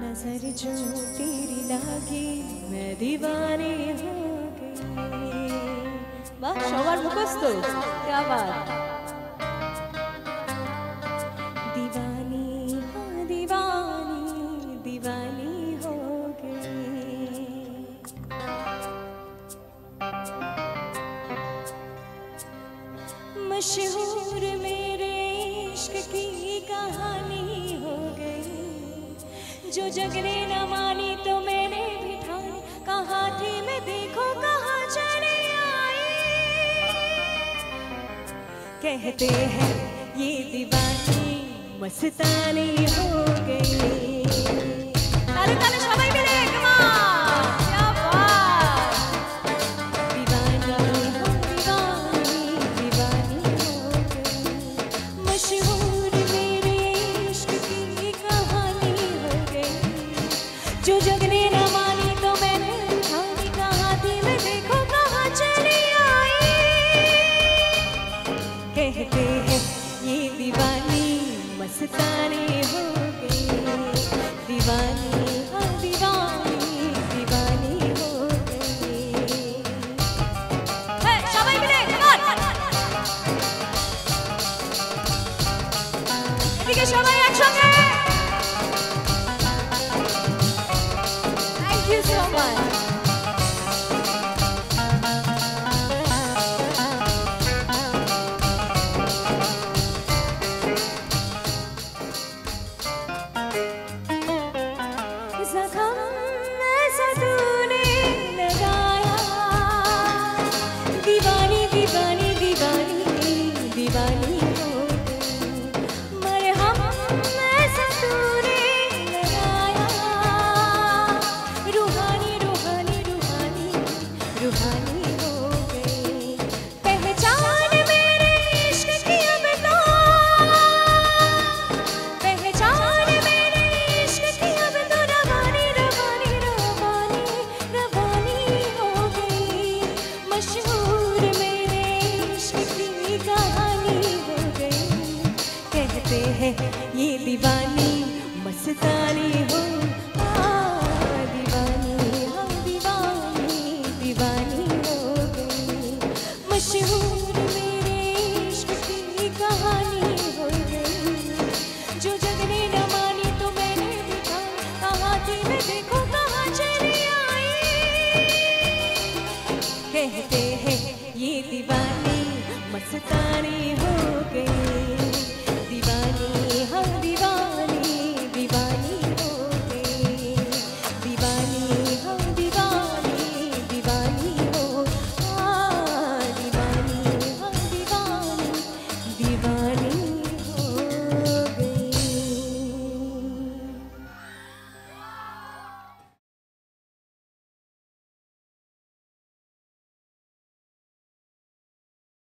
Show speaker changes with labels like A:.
A: नजर जो तेरी लागी मैं दीवानी हो गई। वाह সবার মুখস্থ, क्या बात। दीवानी हाँ दीवानी दीवानी हो गई। मशहूर मेरे इश्क की कहानी हो गई। जो जग ने न मानी तो मैंने भी ठानी, कहाँ थी मैं देखो कहाँ चली आई। कहते हैं ये दीवानी मस्तानी हो गई। ताले ताले सबाई मिले कमाल, क्या बात। दीवानी हो दीवानी दीवानी हो गई। मशहूर मेरे इश्क की कहानी हो गई। जो जग ने न मानी तो मैंने ठानी, कहाँ थी मैं देखो कहाँ चली आई। कहते हैं ये दीवानी मस्तानी हो गई। दीवानी हाँ दीवानी दीवानी हो गई। সবাই মিলে এদিকে সবাই একসঙ্গে। Thank you so much. ज़ख्म ऐसा तूने लगाया, दीवानी दीवानी दीवानी दीवानी हो गई। मरहम ऐसा तूने लगाया, रूहानी रूहानी रूहानी रूहानी हो गई। पहचान मेरे इश्क की अब तो, पहचान मेरे इश्क की अब तो रवानी रवानी रवानी रवानी हो गई। मशहूर मेरे इश्क की कहानी हो गई। कहते हैं ये दीवानी मस्तानी